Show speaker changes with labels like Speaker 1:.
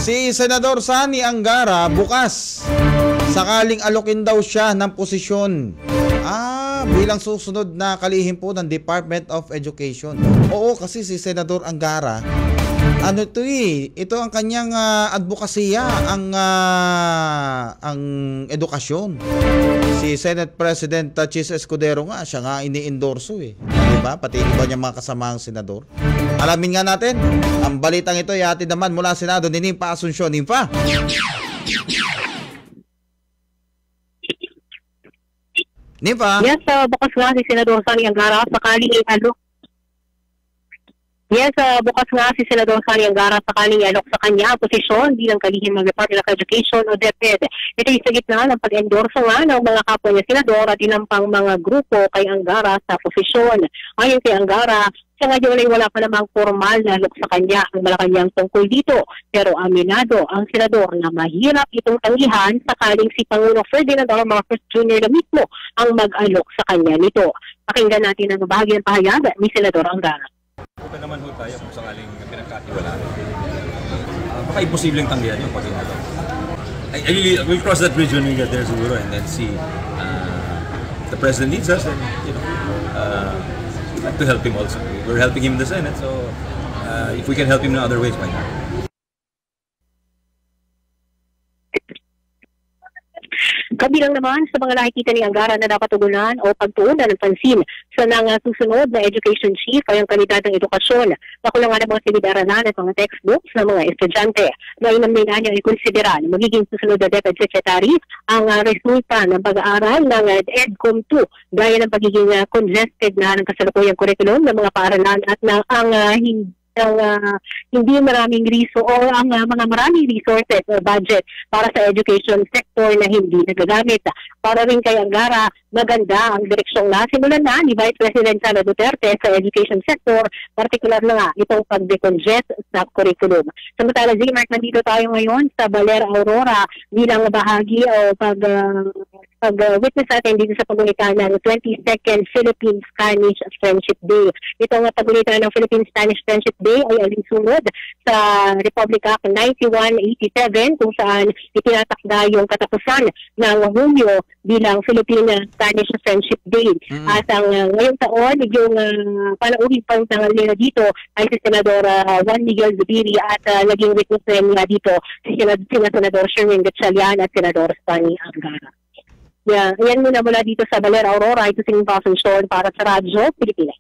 Speaker 1: Si Senador Sani Angara bukas sakaling alokin daw siya ng posisyon bilang susunod na kalihim po ng Department of Education. Oo, kasi si Senador Angara, ito ang kanyang advokasya, ang edukasyon. Si Senate President Chis Escudero nga, siya nga ini-endorso diba? Pati iba niya mga kasamahang senador. Alamin nga natin, ang balitang ito ay atin naman mula Senado ni Nympha Asuncion. Nympha? Nympha?
Speaker 2: Yes, bukas nga si Senador Sani Angara sakaling bukas nga si Senador Sani Angara sakaling ialok sa kanya ang posisyon bilang kalihim ng Department of Education o DepEd. Ito ay sa gitna ng pag-endorso nga ng mga kapwa niya senador at ilang pang mga grupo kay Angara sa posisyon. Ayon kay Angara, sa ngayon ay wala pa namang formal na alok sa kanya ang Malacanang tungkol dito. Pero aminado ang senador na mahirap itong tanggihan sakaling si Pangulong Ferdinand R. Marcos Jr. na mismo ang mag-alok sa kanya nito. Pakinggan natin ang bahagi ng pahayag ni Senador Angara.
Speaker 3: Open naman ho tayo kung sakaling pinagkatiwalaan. Baka imposibleng tanggihan yung pag-inalo. We'll cross that bridge when we get there siguro and then see the President needs us and to help him also. We're helping him in the Senate, so if we can help him in other ways, why not?
Speaker 2: Kabilang naman sa mga nakikita ni Angara na dapat tugunan o pagtuunan ng pansin sa susunod na education chief ay ang kalidad ng edukasyon. Nakulangan ng mga silid-aralan at mga textbooks ng mga estudyante. Nainamay na niya ikonsidera na magiging susunod na DepEd Secretary ang resulta ng pag-aaral ng EDCOM 2 gaya ng pagiging congested na ng kasalukuyang curriculum ng mga paaralan at hindi maraming ang mga maraming resources o budget para sa education sector na hindi nagagamit. Para rin kay Angara, maganda ang direksyong nasimulan na ni Vice President Sara Duterte sa education sector, partikular na nga itong pag-decongest sa curriculum. Samantala, Zmark, nandito tayo ngayon sa Baler Aurora bilang bahagi o pag-witness natin dito sa pagunitan ng 22nd Philippine-Spanish Friendship Day. Ito nga pagunitan ng Philippine-Spanish Friendship Day ay alinsunod sa Republic Act 9187 kung saan itinatakda yung katapusan ng Hunyo bilang Philippine-Spanish Friendship Day. At ang ngayong taon, yung panauhing pangtangalina dito ay si Senador Juan Miguel Zubiri at naging witness na niya dito si Senador Sherwin Gatchalian at Senador Sani Angara. Yan muna mula dito sa Baler Aurora. Ito si Nympha Asuncion para sa Radyo Pilipinas.